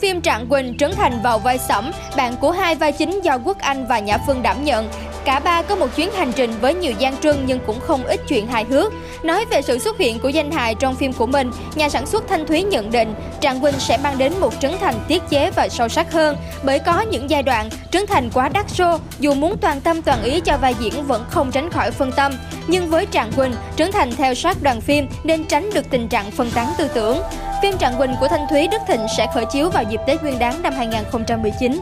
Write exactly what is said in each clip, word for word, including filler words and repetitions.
phim Trạng Quỳnh, Trấn Thành vào vai Sẩm, bạn của hai vai chính do Quốc Anh và Nhã Phương đảm nhận. Cả ba có một chuyến hành trình với nhiều gian truân nhưng cũng không ít chuyện hài hước. Nói về sự xuất hiện của danh hài trong phim của mình, nhà sản xuất Thanh Thúy nhận định Trạng Quỳnh sẽ mang đến một Trấn Thành tiết chế và sâu sắc hơn. Bởi có những giai đoạn, Trấn Thành quá đắt show, dù muốn toàn tâm toàn ý cho vai diễn vẫn không tránh khỏi phân tâm. Nhưng với Trạng Quỳnh, Trấn Thành theo sát đoàn phim nên tránh được tình trạng phân tán tư tưởng. Phim Trạng Quỳnh của Thanh Thúy Đức Thịnh sẽ khởi chiếu vào dịp Tết Nguyên đán năm hai nghìn không trăm mười chín.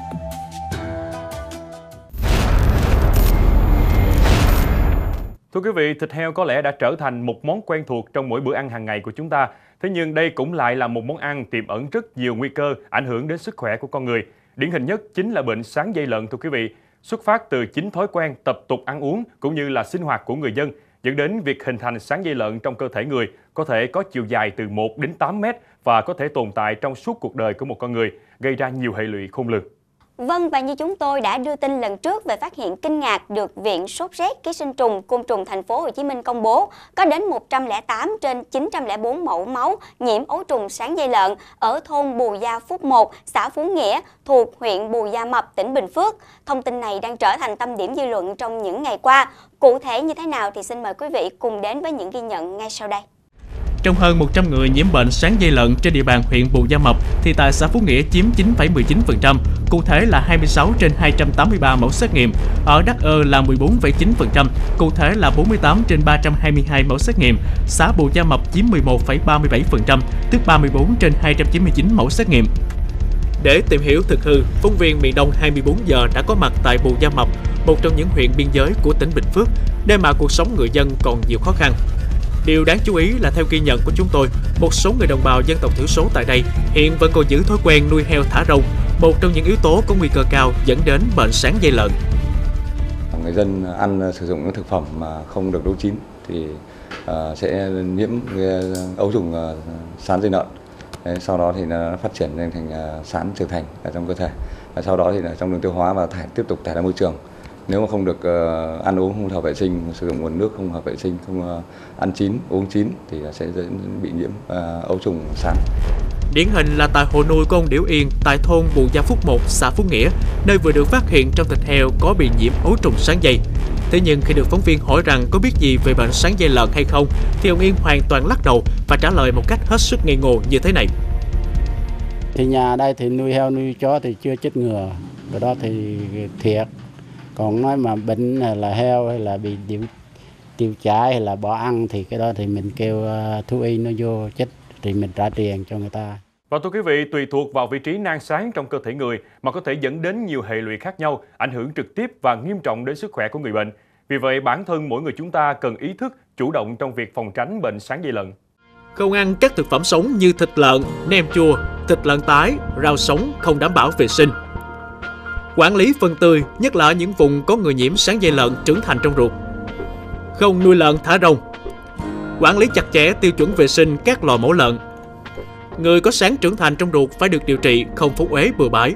Thưa quý vị, thịt heo có lẽ đã trở thành một món quen thuộc trong mỗi bữa ăn hàng ngày của chúng ta. Thế nhưng đây cũng lại là một món ăn tiềm ẩn rất nhiều nguy cơ ảnh hưởng đến sức khỏe của con người. Điển hình nhất chính là bệnh sáng dây lợn thưa quý vị. Xuất phát từ chính thói quen, tập tục ăn uống cũng như là sinh hoạt của người dân, dẫn đến việc hình thành sáng dây lợn trong cơ thể người có thể có chiều dài từ một đến tám mét và có thể tồn tại trong suốt cuộc đời của một con người, gây ra nhiều hệ lụy khôn lường. Vâng, và như chúng tôi đã đưa tin lần trước về phát hiện kinh ngạc được Viện Sốt rét Ký sinh trùng Côn trùng Thành phố Hồ Chí Minh công bố, có đến một trăm lẻ tám trên chín trăm lẻ bốn mẫu máu nhiễm ấu trùng sáng dây lợn ở thôn Bù Gia Phúc một, xã Phú Nghĩa, thuộc huyện Bù Gia Mập, tỉnh Bình Phước. Thông tin này đang trở thành tâm điểm dư luận trong những ngày qua. Cụ thể như thế nào thì xin mời quý vị cùng đến với những ghi nhận ngay sau đây. Trong hơn một trăm người nhiễm bệnh sáng dây lợn trên địa bàn huyện Bù Gia Mập thì tại xã Phú Nghĩa chiếm chín phẩy mười chín phần trăm, cụ thể là hai mươi sáu trên hai trăm tám mươi ba mẫu xét nghiệm. Ở Đắc Ơ là mười bốn phẩy chín phần trăm, cụ thể là bốn mươi tám trên ba trăm hai mươi hai mẫu xét nghiệm. Xã Bù Gia Mập chiếm mười một phẩy ba mươi bảy phần trăm, tức ba mươi bốn trên hai trăm chín mươi chín mẫu xét nghiệm. Để tìm hiểu thực hư, phóng viên Miền Đông hai mươi bốn giờ đã có mặt tại Bù Gia Mập, một trong những huyện biên giới của tỉnh Bình Phước, nơi mà cuộc sống người dân còn nhiều khó khăn. Điều đáng chú ý là theo ghi nhận của chúng tôi, một số người đồng bào dân tộc thiểu số tại đây hiện vẫn còn giữ thói quen nuôi heo thả rông, một trong những yếu tố có nguy cơ cao dẫn đến bệnh sáng dây lợn. Người dân ăn sử dụng những thực phẩm mà không được nấu chín thì uh, sẽ nhiễm ấu trùng uh, sán dây lợn. Đấy, sau đó thì nó phát triển lên thành uh, sán trưởng thành ở trong cơ thể. Và sau đó thì là trong đường tiêu hóa và thải tiếp tục thải ra môi trường. Nếu mà không được uh, ăn uống không hợp vệ sinh, sử dụng nguồn nước không hợp vệ sinh, không uh, ăn chín, uống chín thì sẽ bị nhiễm uh, ấu trùng sán. Điển hình là tại hộ nuôi của ông Điểu Yên tại thôn Bù Gia Phúc một, xã Phú Nghĩa, nơi vừa được phát hiện trong thịt heo có bị nhiễm ấu trùng sán dây. Thế nhưng khi được phóng viên hỏi rằng có biết gì về bệnh sán dây lợn hay không, thì ông Yên hoàn toàn lắc đầu và trả lời một cách hết sức ngây ngô như thế này. Thì nhà đây thì nuôi heo nuôi chó thì chưa chết ngừa, cái đó thì thiệt. Còn nói mà bệnh là heo hay là bị tiêu, tiêu chảy hay là bỏ ăn thì cái đó thì mình kêu thú y nó vô chích thì mình trả tiền cho người ta. Và thưa quý vị, tùy thuộc vào vị trí nang sáng trong cơ thể người mà có thể dẫn đến nhiều hệ lụy khác nhau, ảnh hưởng trực tiếp và nghiêm trọng đến sức khỏe của người bệnh. Vì vậy, bản thân mỗi người chúng ta cần ý thức chủ động trong việc phòng tránh bệnh sáng dây lợn. Không ăn các thực phẩm sống như thịt lợn, nem chua, thịt lợn tái, rau sống không đảm bảo vệ sinh. Quản lý phân tươi, nhất là ở những vùng có người nhiễm sáng dây lợn trưởng thành trong ruột. Không nuôi lợn thả rông. Quản lý chặt chẽ tiêu chuẩn vệ sinh các lò mổ lợn. Người có sáng trưởng thành trong ruột phải được điều trị, không phóng uế bừa bãi.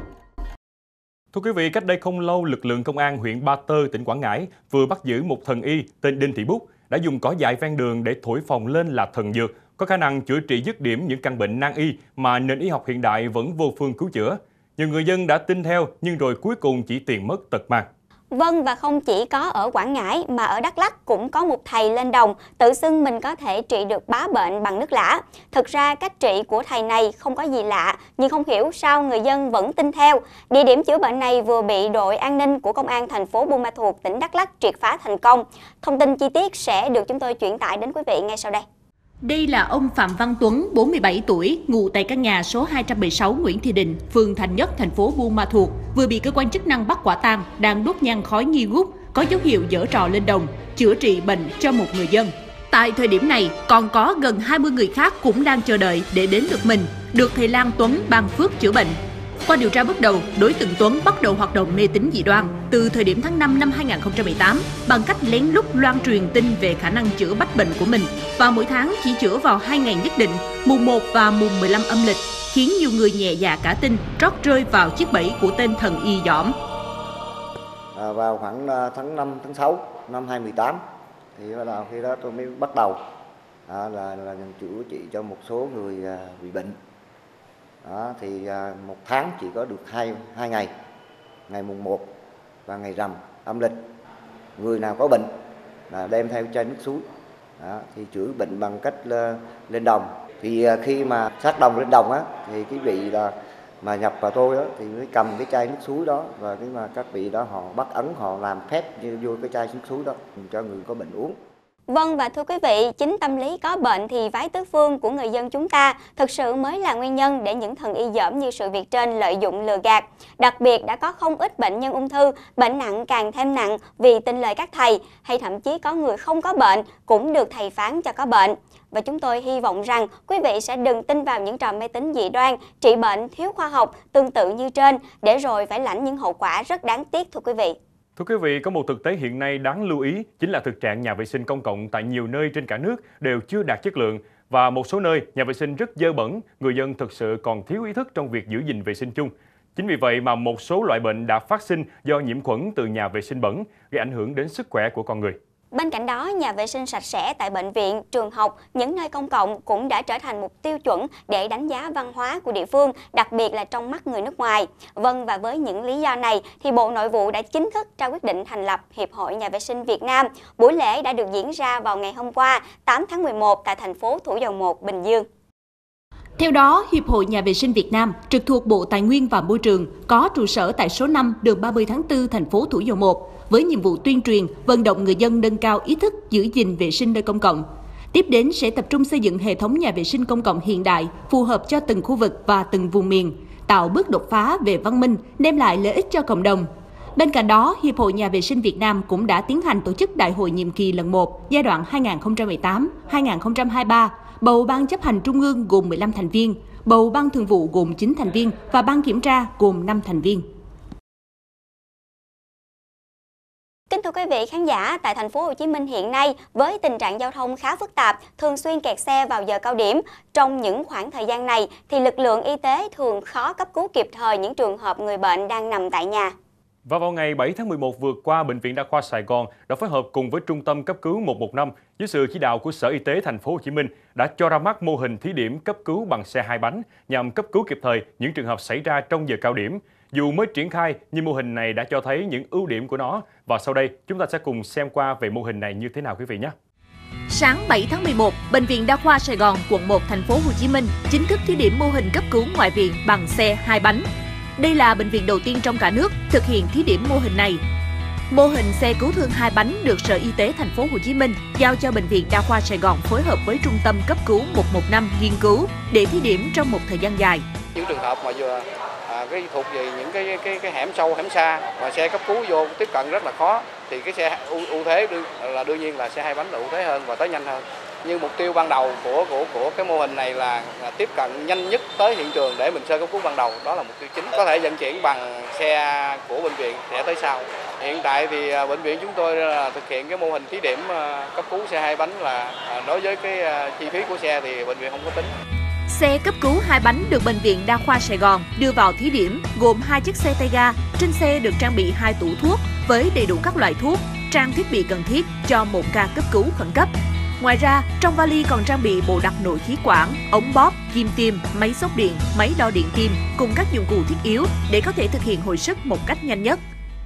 Thưa quý vị, cách đây không lâu, lực lượng công an huyện Ba Tơ, tỉnh Quảng Ngãi vừa bắt giữ một thần y tên Đinh Thị Bút đã dùng cỏ dại ven đường để thổi phồng lên là thần dược, có khả năng chữa trị dứt điểm những căn bệnh nan y mà nền y học hiện đại vẫn vô phương cứu chữa. Nhiều người dân đã tin theo nhưng rồi cuối cùng chỉ tiền mất tật mang. Vâng, và không chỉ có ở Quảng Ngãi mà ở Đắk Lắk cũng có một thầy lên đồng tự xưng mình có thể trị được bá bệnh bằng nước lã. Thực ra cách trị của thầy này không có gì lạ, nhưng không hiểu sao người dân vẫn tin theo. Địa điểm chữa bệnh này vừa bị đội an ninh của công an thành phố Buôn Ma Thuột, tỉnh Đắk Lắk triệt phá thành công. Thông tin chi tiết sẽ được chúng tôi chuyển tải đến quý vị ngay sau đây. Đây là ông Phạm Văn Tuấn, bốn mươi bảy tuổi, ngụ tại căn nhà số hai trăm mười sáu Nguyễn Thị Định, phường Thành Nhất, thành phố Buôn Ma Thuột, vừa bị cơ quan chức năng bắt quả tang đang đốt nhang khói nghi ngút, có dấu hiệu giở trò lên đồng, chữa trị bệnh cho một người dân. Tại thời điểm này, còn có gần hai mươi người khác cũng đang chờ đợi để đến lượt mình, được thầy Lan Tuấn ban phước chữa bệnh. Qua điều tra bước đầu, đối tượng Tuấn bắt đầu hoạt động mê tín dị đoan từ thời điểm tháng năm năm hai nghìn không trăm mười tám bằng cách lén lút loan truyền tin về khả năng chữa bách bệnh của mình, và mỗi tháng chỉ chữa vào hai ngày nhất định, mùng một và mùng mười lăm âm lịch, khiến nhiều người nhẹ dạ cả tin, trót rơi vào chiếc bẫy của tên thần y dỏm. À, vào khoảng tháng năm, tháng sáu năm hai nghìn không trăm mười tám thì bắt đầu khi đó tôi mới bắt đầu à, là là chữa trị cho một số người à, bị bệnh. Đó, thì à, một tháng chỉ có được hai hai ngày, ngày mùng một và ngày rằm âm lịch. Người nào có bệnh là đem theo chai nước suối. Đó, thì chữa bệnh bằng cách lên đồng. Thì à, khi mà sát đồng lên đồng á, thì cái vị là mà nhập vào tôi đó thì mới cầm cái chai nước suối đó, và cái mà các vị đó họ bắt ấn, họ làm phép như vô cái chai nước suối đó cho người có bệnh uống. Vâng, và thưa quý vị, chính tâm lý có bệnh thì vái tứ phương của người dân chúng ta thực sự mới là nguyên nhân để những thần y dởm như sự việc trên lợi dụng lừa gạt. Đặc biệt đã có không ít bệnh nhân ung thư, bệnh nặng càng thêm nặng vì tin lời các thầy, hay thậm chí có người không có bệnh cũng được thầy phán cho có bệnh. Và chúng tôi hy vọng rằng quý vị sẽ đừng tin vào những trò mê tín dị đoan, trị bệnh thiếu khoa học tương tự như trên, để rồi phải lãnh những hậu quả rất đáng tiếc thưa quý vị. Thưa quý vị, có một thực tế hiện nay đáng lưu ý chính là thực trạng nhà vệ sinh công cộng tại nhiều nơi trên cả nước đều chưa đạt chất lượng, và một số nơi nhà vệ sinh rất dơ bẩn, người dân thực sự còn thiếu ý thức trong việc giữ gìn vệ sinh chung. Chính vì vậy mà một số loại bệnh đã phát sinh do nhiễm khuẩn từ nhà vệ sinh bẩn, gây ảnh hưởng đến sức khỏe của con người. Bên cạnh đó, nhà vệ sinh sạch sẽ tại bệnh viện, trường học, những nơi công cộng cũng đã trở thành một tiêu chuẩn để đánh giá văn hóa của địa phương, đặc biệt là trong mắt người nước ngoài. Vâng, và với những lý do này thì Bộ Nội vụ đã chính thức ra quyết định thành lập Hiệp hội Nhà vệ sinh Việt Nam. Buổi lễ đã được diễn ra vào ngày hôm qua, tám tháng mười một tại thành phố Thủ Dầu Một, Bình Dương. Theo đó, Hiệp hội Nhà vệ sinh Việt Nam trực thuộc Bộ Tài nguyên và Môi trường có trụ sở tại số năm đường ba mươi tháng tư thành phố Thủ Dầu Một với nhiệm vụ tuyên truyền, vận động người dân nâng cao ý thức giữ gìn vệ sinh nơi công cộng. Tiếp đến sẽ tập trung xây dựng hệ thống nhà vệ sinh công cộng hiện đại, phù hợp cho từng khu vực và từng vùng miền, tạo bước đột phá về văn minh, đem lại lợi ích cho cộng đồng. Bên cạnh đó, Hiệp hội Nhà vệ sinh Việt Nam cũng đã tiến hành tổ chức Đại hội nhiệm kỳ lần một giai đoạn hai nghìn không trăm mười tám đến hai nghìn không trăm hai mươi ba, bầu Ban chấp hành Trung ương gồm mười lăm thành viên, bầu Ban thường vụ gồm chín thành viên và Ban kiểm tra gồm năm thành viên. Kính thưa quý vị khán giả, tại thành phố Hồ Chí Minh hiện nay với tình trạng giao thông khá phức tạp, thường xuyên kẹt xe vào giờ cao điểm, trong những khoảng thời gian này thì lực lượng y tế thường khó cấp cứu kịp thời những trường hợp người bệnh đang nằm tại nhà. Và vào ngày bảy tháng mười một vừa qua, Bệnh viện Đa khoa Sài Gòn đã phối hợp cùng với Trung tâm cấp cứu một một năm dưới sự chỉ đạo của Sở Y tế thành phố Hồ Chí Minh đã cho ra mắt mô hình thí điểm cấp cứu bằng xe hai bánh nhằm cấp cứu kịp thời những trường hợp xảy ra trong giờ cao điểm. Dù mới triển khai nhưng mô hình này đã cho thấy những ưu điểm của nó, và sau đây chúng ta sẽ cùng xem qua về mô hình này như thế nào quý vị nhé. Sáng bảy tháng mười một, Bệnh viện Đa khoa Sài Gòn, quận một, thành phố Hồ Chí Minh chính thức thí điểm mô hình cấp cứu ngoại viện bằng xe hai bánh. Đây là bệnh viện đầu tiên trong cả nước thực hiện thí điểm mô hình này. Mô hình xe cứu thương hai bánh được Sở Y tế thành phố Hồ Chí Minh giao cho Bệnh viện Đa khoa Sài Gòn phối hợp với Trung tâm cấp cứu một một năm nghiên cứu để thí điểm trong một thời gian dài. Những trường hợp mà vừa à, cái thuộc về những cái cái cái hẻm sâu hẻm xa mà xe cấp cứu vô tiếp cận rất là khó, thì cái xe ưu, ưu thế đương, là đương nhiên là xe hai bánh là ưu thế hơn và tới nhanh hơn. Nhưng mục tiêu ban đầu của của của cái mô hình này là, là tiếp cận nhanh nhất tới hiện trường để mình sơ cấp cứu ban đầu, đó là mục tiêu chính. Có thể vận chuyển bằng xe của bệnh viện sẽ tới sau. Hiện tại thì bệnh viện chúng tôi là thực hiện cái mô hình thí điểm cấp cứu xe hai bánh là đối với cái chi phí của xe thì bệnh viện không có tính. Xe cấp cứu hai bánh được Bệnh viện Đa khoa Sài Gòn đưa vào thí điểm gồm hai chiếc xe tay ga. Trên xe được trang bị hai tủ thuốc với đầy đủ các loại thuốc, trang thiết bị cần thiết cho một ca cấp cứu khẩn cấp. Ngoài ra, trong vali còn trang bị bộ đặt nội khí quản, ống bóp, kim tiêm, máy xốc điện, máy đo điện tim cùng các dụng cụ thiết yếu để có thể thực hiện hồi sức một cách nhanh nhất.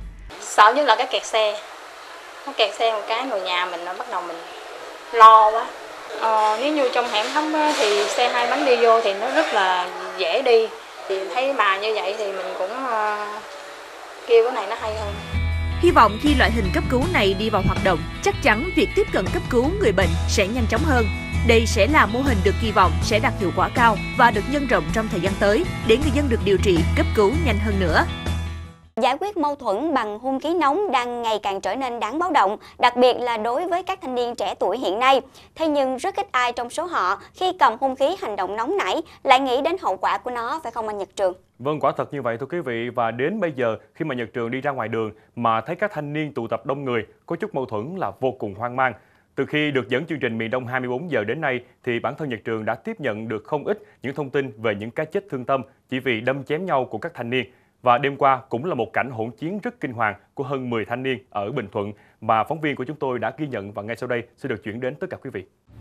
Sợ nhất là cái kẹt xe. Nó kẹt xe một cái người nhà mình nó bắt đầu mình lo quá. Ờ, nếu như trong hẻm thấp thì xe hai bánh đi vô thì nó rất là dễ đi. Thì thấy bà như vậy thì mình cũng uh, kêu cái này nó hay hơn. Hy vọng khi loại hình cấp cứu này đi vào hoạt động, chắc chắn việc tiếp cận cấp cứu người bệnh sẽ nhanh chóng hơn. Đây sẽ là mô hình được kỳ vọng sẽ đạt hiệu quả cao và được nhân rộng trong thời gian tới để người dân được điều trị cấp cứu nhanh hơn nữa. Giải quyết mâu thuẫn bằng hung khí nóng đang ngày càng trở nên đáng báo động, đặc biệt là đối với các thanh niên trẻ tuổi hiện nay. Thế nhưng rất ít ai trong số họ khi cầm hung khí hành động nóng nảy lại nghĩ đến hậu quả của nó, phải không anh Nhật Trường? Vâng, quả thật như vậy thưa quý vị. Và đến bây giờ khi mà Nhật Trường đi ra ngoài đường mà thấy các thanh niên tụ tập đông người, có chút mâu thuẫn là vô cùng hoang mang. Từ khi được dẫn chương trình Miền Đông hai mươi bốn giờ đến nay thì bản thân Nhật Trường đã tiếp nhận được không ít những thông tin về những cái chết thương tâm chỉ vì đâm chém nhau của các thanh niên. Và đêm qua cũng là một cảnh hỗn chiến rất kinh hoàng của hơn mười thanh niên ở Bình Thuận mà phóng viên của chúng tôi đã ghi nhận, và ngay sau đây sẽ được chuyển đến tất cả quý vị.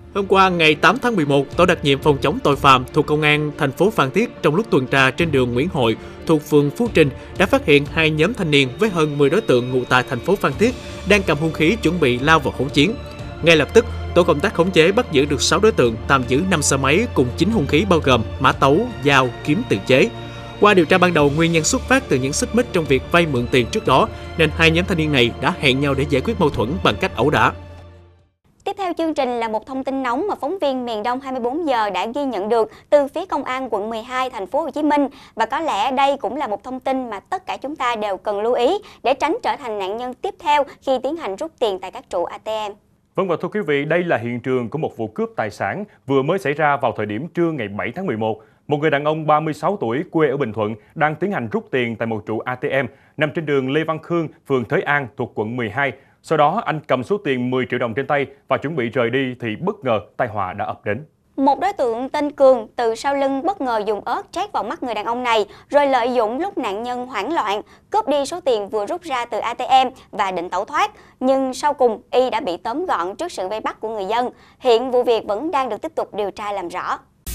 Hôm qua ngày tám tháng mười một, Tổ đặc nhiệm phòng chống tội phạm thuộc Công an thành phố Phan Thiết trong lúc tuần tra trên đường Nguyễn Hội thuộc phường Phú Trình đã phát hiện hai nhóm thanh niên với hơn mười đối tượng ngụ tại thành phố Phan Thiết đang cầm hung khí chuẩn bị lao vào hỗn chiến. Ngay lập tức, tổ công tác khống chế bắt giữ được sáu đối tượng, tạm giữ năm xe máy cùng chín hung khí bao gồm mã tấu, dao, kiếm tự chế. Qua điều tra ban đầu, nguyên nhân xuất phát từ những xích mích trong việc vay mượn tiền trước đó, nên hai nhóm thanh niên này đã hẹn nhau để giải quyết mâu thuẫn bằng cách ẩu đả. Tiếp theo chương trình là một thông tin nóng mà phóng viên Miền Đông hai mươi bốn giờ đã ghi nhận được từ phía Công an quận mười hai thành phố Hồ Chí Minh, và có lẽ đây cũng là một thông tin mà tất cả chúng ta đều cần lưu ý để tránh trở thành nạn nhân tiếp theo khi tiến hành rút tiền tại các trụ a tê em. Vâng, và thưa quý vị, đây là hiện trường của một vụ cướp tài sản vừa mới xảy ra vào thời điểm trưa ngày bảy tháng mười một. Một người đàn ông ba mươi sáu tuổi quê ở Bình Thuận đang tiến hành rút tiền tại một trụ a tê em nằm trên đường Lê Văn Khương, phường Thới An thuộc quận mười hai. Sau đó anh cầm số tiền mười triệu đồng trên tay và chuẩn bị rời đi thì bất ngờ tai họa đã ập đến. Một đối tượng tên Cường từ sau lưng bất ngờ dùng ớt trét vào mắt người đàn ông này, rồi lợi dụng lúc nạn nhân hoảng loạn, cướp đi số tiền vừa rút ra từ a tê em và định tẩu thoát. Nhưng sau cùng, y đã bị tóm gọn trước sự vây bắt của người dân. Hiện vụ việc vẫn đang được tiếp tục điều tra làm rõ.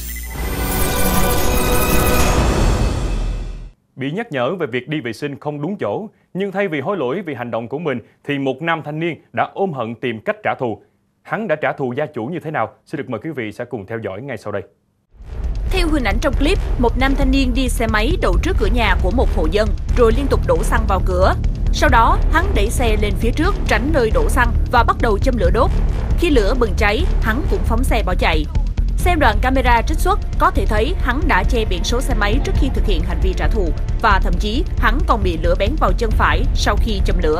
Bị nhắc nhở về việc đi vệ sinh không đúng chỗ, nhưng thay vì hối lỗi vì hành động của mình thì một nam thanh niên đã ôm hận tìm cách trả thù. Hắn đã trả thù gia chủ như thế nào? Xin được mời quý vị sẽ cùng theo dõi ngay sau đây. Theo hình ảnh trong clip, một nam thanh niên đi xe máy đậu trước cửa nhà của một hộ dân rồi liên tục đổ xăng vào cửa. Sau đó, hắn đẩy xe lên phía trước tránh nơi đổ xăng và bắt đầu châm lửa đốt. Khi lửa bừng cháy, hắn cũng phóng xe bỏ chạy. Xem đoạn camera trích xuất, có thể thấy hắn đã che biển số xe máy trước khi thực hiện hành vi trả thù, và thậm chí hắn còn bị lửa bén vào chân phải sau khi châm lửa.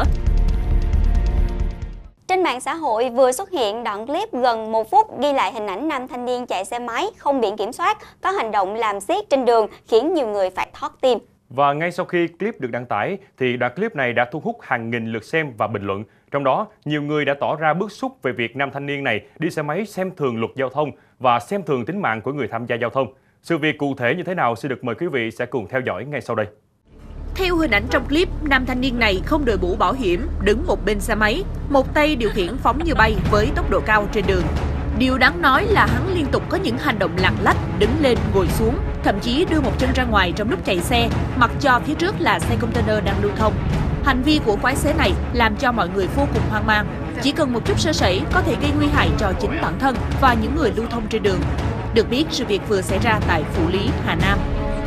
Trên mạng xã hội vừa xuất hiện đoạn clip gần một phút ghi lại hình ảnh nam thanh niên chạy xe máy không biển kiểm soát có hành động làm xiết trên đường khiến nhiều người phải thót tim. Và ngay sau khi clip được đăng tải thì đoạn clip này đã thu hút hàng nghìn lượt xem và bình luận. Trong đó, nhiều người đã tỏ ra bức xúc về việc nam thanh niên này đi xe máy xem thường luật giao thông và xem thường tính mạng của người tham gia giao thông. Sự việc cụ thể như thế nào xin được mời quý vị sẽ cùng theo dõi ngay sau đây. Theo hình ảnh trong clip, nam thanh niên này không đội mũ bảo hiểm, đứng một bên xe máy, một tay điều khiển phóng như bay với tốc độ cao trên đường. Điều đáng nói là hắn liên tục có những hành động lạng lách, đứng lên, ngồi xuống, thậm chí đưa một chân ra ngoài trong lúc chạy xe, mặc cho phía trước là xe container đang lưu thông. Hành vi của quái xế này làm cho mọi người vô cùng hoang mang. Chỉ cần một chút sơ sẩy có thể gây nguy hại cho chính bản thân và những người lưu thông trên đường. Được biết, sự việc vừa xảy ra tại Phủ Lý, Hà Nam.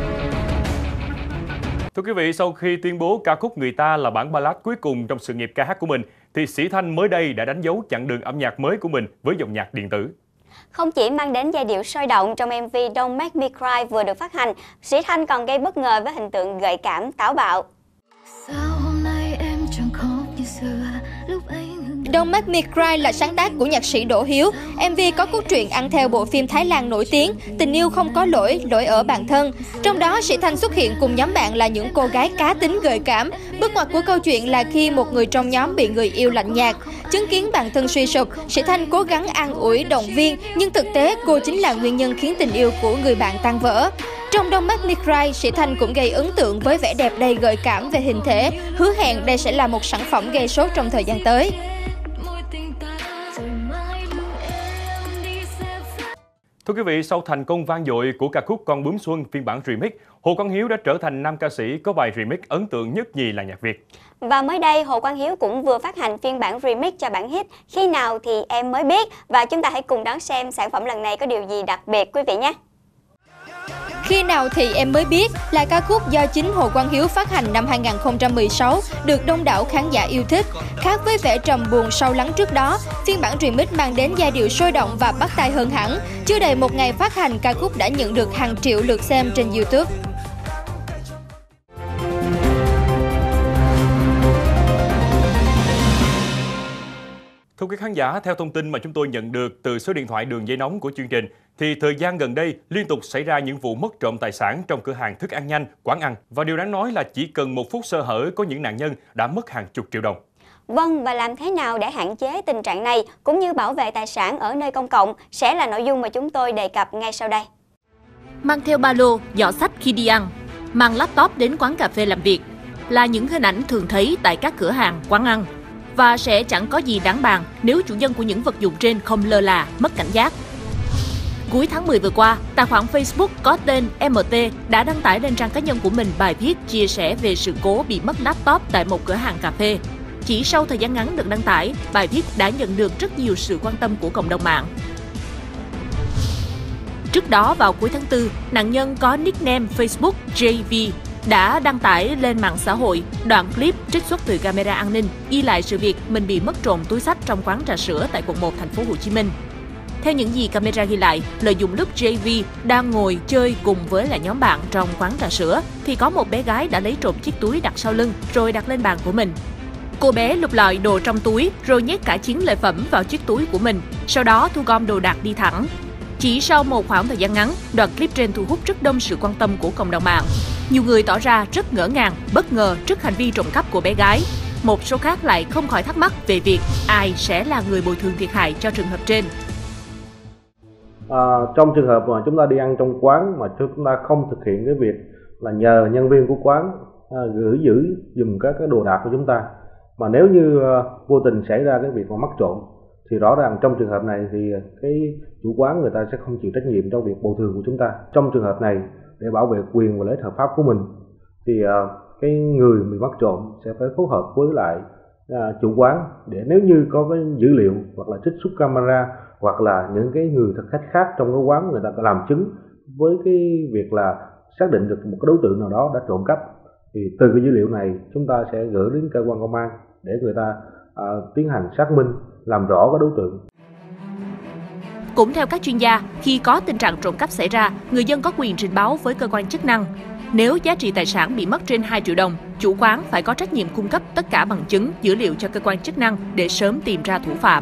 Thưa quý vị, sau khi tuyên bố ca khúc Người Ta là bản ballad cuối cùng trong sự nghiệp ca hát của mình, thì Sĩ Thanh mới đây đã đánh dấu chặng đường âm nhạc mới của mình với dòng nhạc điện tử. Không chỉ mang đến giai điệu sôi động trong em vê Don't Make Me Cry vừa được phát hành, Sĩ Thanh còn gây bất ngờ với hình tượng gợi cảm, táo bạo. Don't Make Me Cry là sáng tác của nhạc sĩ Đỗ Hiếu. em vê có cốt truyện ăn theo bộ phim Thái Lan nổi tiếng Tình yêu không có lỗi, lỗi ở bản thân. Trong đó, Sĩ Thanh xuất hiện cùng nhóm bạn là những cô gái cá tính gợi cảm. Bước ngoặt của câu chuyện là khi một người trong nhóm bị người yêu lạnh nhạt. Chứng kiến bản thân suy sụp, Sĩ Thanh cố gắng an ủi, động viên, nhưng thực tế cô chính là nguyên nhân khiến tình yêu của người bạn tan vỡ. Trong Don't Make Me Cry, Sĩ Thanh cũng gây ấn tượng với vẻ đẹp đầy gợi cảm về hình thể, hứa hẹn đây sẽ là một sản phẩm gây sốt trong thời gian tới. Thưa quý vị, sau thành công vang dội của ca khúc Con Bướm Xuân phiên bản remix, Hồ Quang Hiếu đã trở thành nam ca sĩ có bài remix ấn tượng nhất nhì làng nhạc Việt. Và mới đây, Hồ Quang Hiếu cũng vừa phát hành phiên bản remix cho bản hit Khi Nào Thì Em Mới Biết. Và chúng ta hãy cùng đón xem sản phẩm lần này có điều gì đặc biệt quý vị nhé. Khi Nào Thì Em Mới Biết là ca khúc do chính Hồ Quang Hiếu phát hành năm hai nghìn không trăm mười sáu, được đông đảo khán giả yêu thích. Khác với vẻ trầm buồn sâu lắng trước đó, phiên bản remix mang đến giai điệu sôi động và bắt tai hơn hẳn. Chưa đầy một ngày phát hành, ca khúc đã nhận được hàng triệu lượt xem trên YouTube. Thưa quý khán giả, theo thông tin mà chúng tôi nhận được từ số điện thoại đường dây nóng của chương trình, thì thời gian gần đây liên tục xảy ra những vụ mất trộm tài sản trong cửa hàng thức ăn nhanh, quán ăn. Và điều đáng nói là chỉ cần một phút sơ hở có những nạn nhân đã mất hàng chục triệu đồng. Vâng, và làm thế nào để hạn chế tình trạng này cũng như bảo vệ tài sản ở nơi công cộng sẽ là nội dung mà chúng tôi đề cập ngay sau đây. Mang theo ba lô, giỏ sách khi đi ăn, mang laptop đến quán cà phê làm việc là những hình ảnh thường thấy tại các cửa hàng, quán ăn. và sẽ chẳng có gì đáng bàn nếu chủ nhân của những vật dụng trên không lơ là, mất cảnh giác. Cuối tháng mười vừa qua, tài khoản Facebook có tên em tê đã đăng tải lên trang cá nhân của mình bài viết chia sẻ về sự cố bị mất laptop tại một cửa hàng cà phê. Chỉ sau thời gian ngắn được đăng tải, bài viết đã nhận được rất nhiều sự quan tâm của cộng đồng mạng. Trước đó vào cuối tháng tư, nạn nhân có nickname Facebook J V đã đăng tải lên mạng xã hội đoạn clip trích xuất từ camera an ninh ghi lại sự việc mình bị mất trộm túi xách trong quán trà sữa tại quận một thành phố Hồ Chí Minh. Theo những gì camera ghi lại, lợi dụng lúc J V đang ngồi chơi cùng với là nhóm bạn trong quán trà sữa thì có một bé gái đã lấy trộm chiếc túi đặt sau lưng rồi đặt lên bàn của mình. Cô bé lục lọi đồ trong túi rồi nhét cả chiến lợi phẩm vào chiếc túi của mình, sau đó thu gom đồ đạc đi thẳng. Chỉ sau một khoảng thời gian ngắn, đoạn clip trên thu hút rất đông sự quan tâm của cộng đồng mạng. Nhiều người tỏ ra rất ngỡ ngàng, bất ngờ trước hành vi trộm cắp của bé gái. Một số khác lại không khỏi thắc mắc về việc ai sẽ là người bồi thường thiệt hại cho trường hợp trên. À, trong trường hợp mà chúng ta đi ăn trong quán mà chúng ta không thực hiện cái việc là nhờ nhân viên của quán à, gửi giữ dùm các cái đồ đạc của chúng ta, mà nếu như à, vô tình xảy ra cái việc mà mất trộm thì rõ ràng trong trường hợp này thì cái chủ quán người ta sẽ không chịu trách nhiệm trong việc bồi thường của chúng ta. Trong trường hợp này, để bảo vệ quyền và lợi ích hợp pháp của mình thì à, cái người bị mất trộm sẽ phải phối hợp với lại à, chủ quán để nếu như có cái dữ liệu hoặc là trích xuất camera hoặc là những cái người thực khách khác trong cái quán người ta có làm chứng với cái việc là xác định được một cái đối tượng nào đó đã trộm cắp, thì từ cái dữ liệu này chúng ta sẽ gửi đến cơ quan công an để người ta à, tiến hành xác minh, làm rõ cái đối tượng. Cũng theo các chuyên gia, khi có tình trạng trộm cắp xảy ra, người dân có quyền trình báo với cơ quan chức năng. Nếu giá trị tài sản bị mất trên hai triệu đồng, chủ quán phải có trách nhiệm cung cấp tất cả bằng chứng, dữ liệu cho cơ quan chức năng để sớm tìm ra thủ phạm.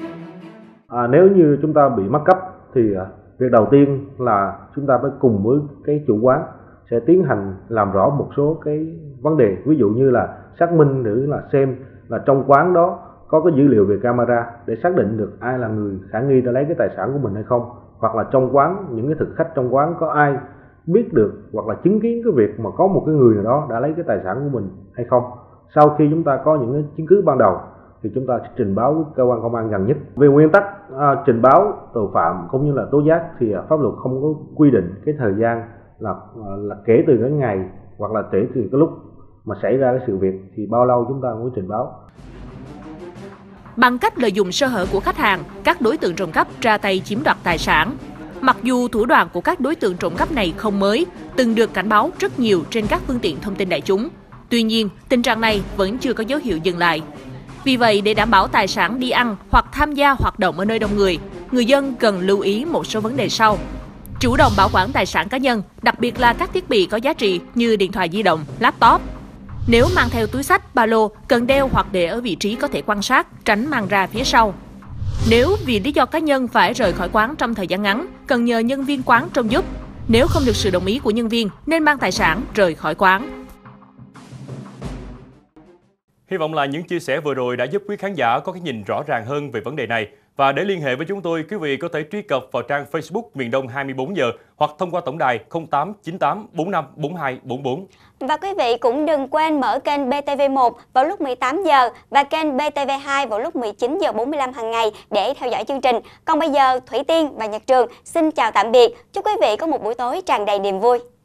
À, nếu như chúng ta bị mất cắp thì à, việc đầu tiên là chúng ta phải cùng với cái chủ quán sẽ tiến hành làm rõ một số cái vấn đề, ví dụ như là xác minh để là xem là trong quán đó có cái dữ liệu về camera để xác định được ai là người khả nghi đã lấy cái tài sản của mình hay không, hoặc là trong quán những cái thực khách trong quán có ai biết được hoặc là chứng kiến cái việc mà có một cái người nào đó đã lấy cái tài sản của mình hay không. Sau khi chúng ta có những cái chứng cứ ban đầu thì chúng ta sẽ trình báo với cơ quan công an gần nhất. Về nguyên tắc à, trình báo tội phạm cũng như là tố giác thì à, pháp luật không có quy định cái thời gian là, à, là kể từ cái ngày hoặc là kể từ cái lúc mà xảy ra cái sự việc thì bao lâu chúng ta mới trình báo. Bằng cách lợi dụng sơ hở của khách hàng, các đối tượng trộm cắp ra tay chiếm đoạt tài sản. Mặc dù thủ đoạn của các đối tượng trộm cắp này không mới, từng được cảnh báo rất nhiều trên các phương tiện thông tin đại chúng. Tuy nhiên, tình trạng này vẫn chưa có dấu hiệu dừng lại. Vì vậy, để đảm bảo tài sản đi ăn hoặc tham gia hoạt động ở nơi đông người, người dân cần lưu ý một số vấn đề sau. Chủ động bảo quản tài sản cá nhân, đặc biệt là các thiết bị có giá trị như điện thoại di động, laptop. Nếu mang theo túi xách, ba lô, cần đeo hoặc để ở vị trí có thể quan sát, tránh mang ra phía sau. Nếu vì lý do cá nhân phải rời khỏi quán trong thời gian ngắn, cần nhờ nhân viên quán trông giúp. Nếu không được sự đồng ý của nhân viên, nên mang tài sản rời khỏi quán. Hy vọng là những chia sẻ vừa rồi đã giúp quý khán giả có cái nhìn rõ ràng hơn về vấn đề này. Và để liên hệ với chúng tôi, quý vị có thể truy cập vào trang Facebook Miền Đông hai mươi bốn giờ hoặc thông qua tổng đài không tám chín tám bốn năm bốn hai bốn bốn. Và quý vị cũng đừng quên mở kênh bê tê vê một vào lúc mười tám giờ và kênh bê tê vê hai vào lúc mười chín giờ bốn mươi lăm hàng ngày để theo dõi chương trình. Còn bây giờ, Thủy Tiên và Nhật Trường xin chào tạm biệt. Chúc quý vị có một buổi tối tràn đầy niềm vui.